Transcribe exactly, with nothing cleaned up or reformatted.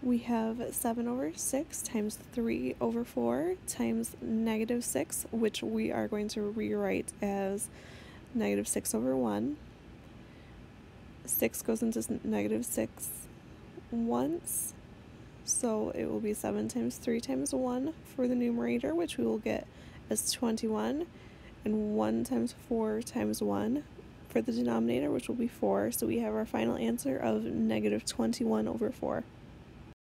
we have seven over six times three over four times negative six, which we are going to rewrite as negative six over one. six goes into negative six once, so it will be seven times three times one for the numerator, which we will get as twenty-one, and one times four times one for the denominator, which will be four. So we have our final answer of negative twenty-one over four.